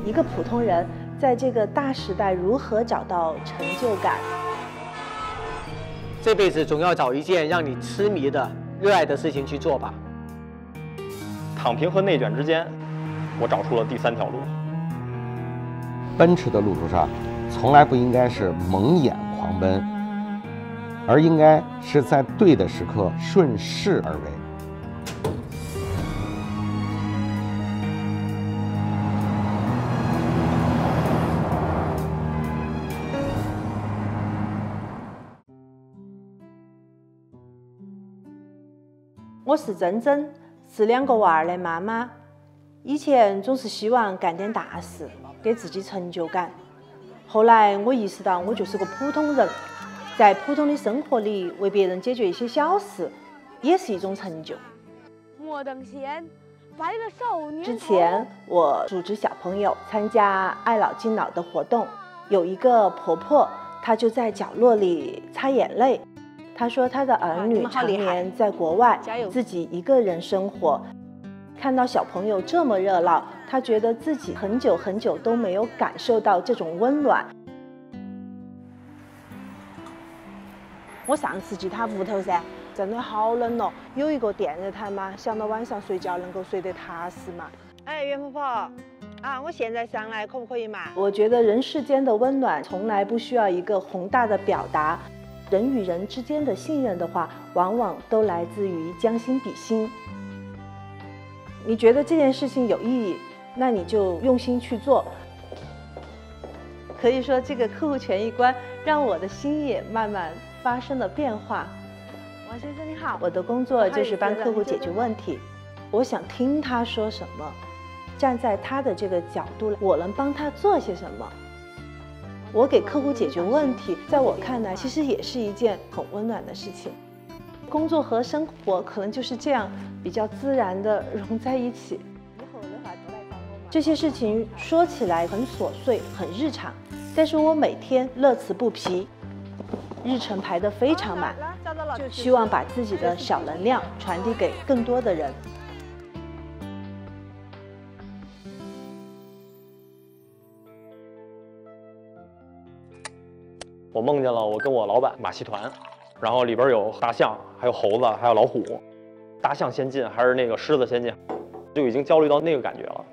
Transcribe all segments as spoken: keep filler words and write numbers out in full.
一个普通人在这个大时代如何找到成就感。 这辈子总要找一件让你痴迷的、热爱的事情去做吧。 躺平和内卷之间，我找出了第三条路。 奔驰的路途上，从来不应该是蒙眼狂奔，而应该是在对的时刻顺势而为。 我是珍珍，是两个娃儿的妈妈。以前总是希望干点大事，给自己成就感。后来我意识到，我就是个普通人，在普通的生活里为别人解决一些小事，也是一种成就。 莫等闲，白了少年头。 之前我组织小朋友参加爱老敬老的活动，有一个婆婆，她就在角落里擦眼泪。她说她的儿女常年在国外，自己一个人生活，看到小朋友这么热闹，她觉得自己很久很久都没有感受到这种温暖。我上次去她屋头噻，真的好冷哦，有一个电热毯嘛，想到晚上睡觉能够睡得踏实嘛。哎，袁婆婆啊，我现在上来可不可以嘛？我觉得人世间的温暖从来不需要一个宏大的表达。人与人之间的信任的话，往往都来自于将心比心。你觉得这件事情有意义，那你就用心去做。可以说，这个客户权益观让我的心也慢慢发生了变化。王先生你好，我的工作就是帮客户解决问题。我想听他说什么，站在他的这个角度，我能帮他做些什么。我给客户解决问题，在我看来，其实也是一件很温暖的事情。工作和生活可能就是这样比较自然的融在一起。这些事情说起来很琐碎、很日常，但是我每天乐此不疲，日程排得非常满，希望把自己的小能量传递给更多的人。 我梦见了我跟我老板马戏团，然后里边有大象，还有猴子，还有老虎。大象先进还是那个狮子先进，就已经焦虑到那个感觉了。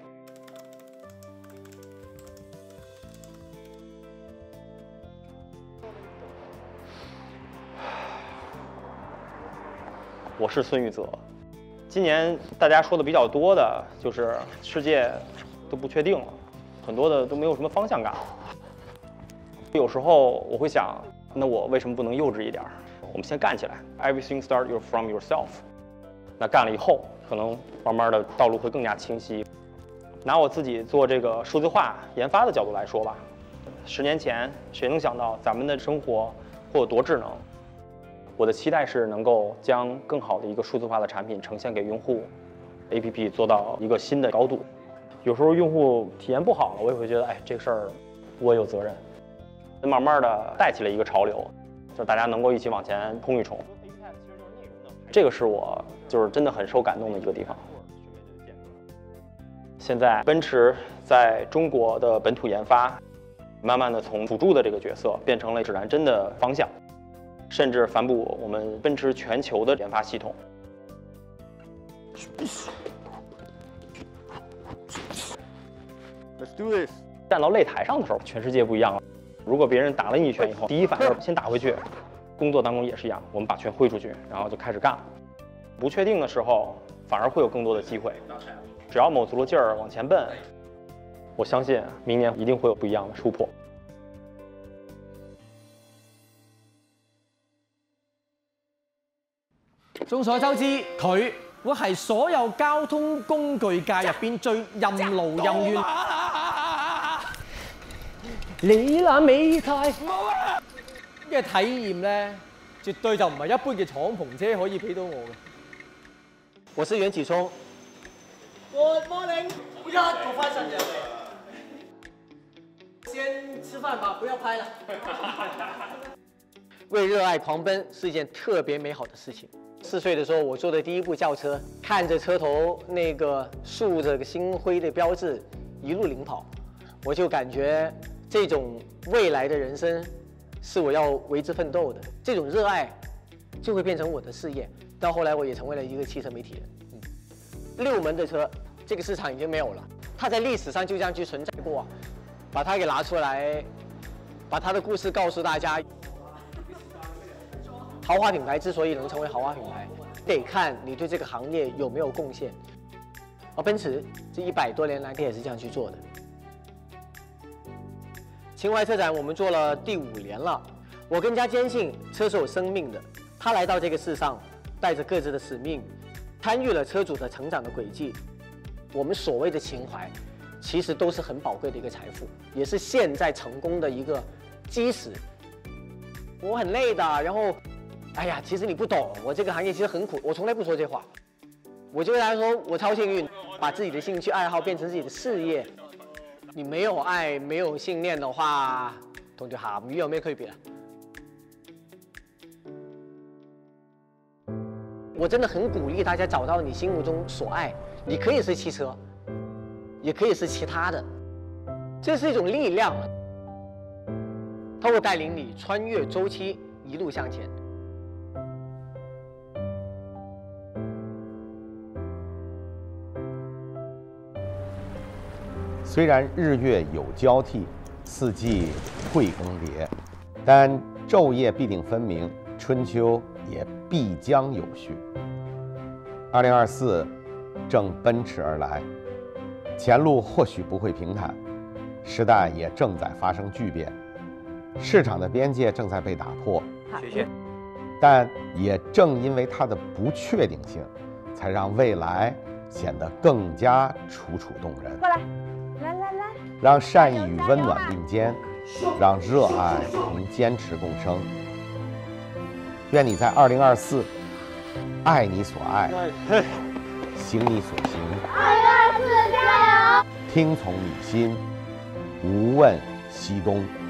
我是孙玉泽。今年大家说的比较多的就是世界都不确定了，很多的都没有什么方向感。有时候我会想，那我为什么不能幼稚一点？我们先干起来 ，Everything starts from yourself。那干了以后，可能慢慢的道路会更加清晰。拿我自己做这个数字化研发的角度来说吧，十年前谁能想到咱们的生活会有多智能？我的期待是能够将更好的一个数字化的产品呈现给用户 ，A P P 做到一个新的高度。有时候用户体验不好了，我也会觉得，哎，这个事儿我也有责任。慢慢的带起了一个潮流，就大家能够一起往前冲一冲。这个是我就是真的很受感动的一个地方。现在奔驰在中国的本土研发，慢慢的从辅助的这个角色变成了指南针的方向，甚至反哺我们奔驰全球的研发系统。Let's do this。站到擂台上的时候，全世界不一样了。如果别人打了你一拳以后，第一反应先打回去。工作当中也是一样，我们把拳挥出去，然后就开始干了。不确定的时候，反而会有更多的机会。只要卯足了劲儿往前奔，我相信明年一定会有不一样的突破。 眾所周知，佢會係所有交通工具界入邊最任勞任怨。你那美態嘅體驗咧，絕對就唔係一般嘅敞篷車可以俾到我嘅。 我是袁啟聰。 Good morning， 一個翻身嘅。先吃飯吧，不要拍了。 为热爱狂奔是一件特别美好的事情。四岁的时候，我坐的第一部轿车，看着车头那个竖着个星辉的标志，一路领跑。 我就感觉这种未来的人生是我要为之奋斗的，这种热爱就会变成我的事业。到后来，我也成为了一个汽车媒体人。嗯，六门的车，这个市场已经没有了，它在历史上就这样去存在过，把它给拿出来，把它的故事告诉大家。豪华品牌之所以能成为豪华品牌，得看你对这个行业有没有贡献。而奔驰这一百多年来，它也是这样去做的。情怀车展我们做了第五年了，我更加坚信车是有生命的，他来到这个世上，带着各自的使命，参与了车主的成长的轨迹。我们所谓的情怀，其实都是很宝贵的一个财富，也是现在成功的一个基石。我很累的，然后，哎呀，其实你不懂，我这个行业其实很苦，我从来不说这话。我就跟大家说，我超幸运，把自己的兴趣爱好变成自己的事业。你没有爱，没有信念的話，同條鹹魚有咩區別啊？我真的很鼓勵大家找到你心目中所愛，你可以是汽車，也可以是其他的，這是一種力量，它會帶領你穿越週期，一路向前。 虽然日月有交替，四季会更迭，但昼夜必定分明，春秋也必将有序。二零二四正奔驰而来，前路或许不会平坦，时代也正在发生巨变，市场的边界正在被打破。 谢谢。 但也正因为它的不确定性，才让未来显得更加楚楚动人。 过来。来来来， 让善意与温暖并肩，让热爱同坚持共生。愿你在二零二四爱你所爱，行你所行， 二零二四加油！ 听从你心，无问西东。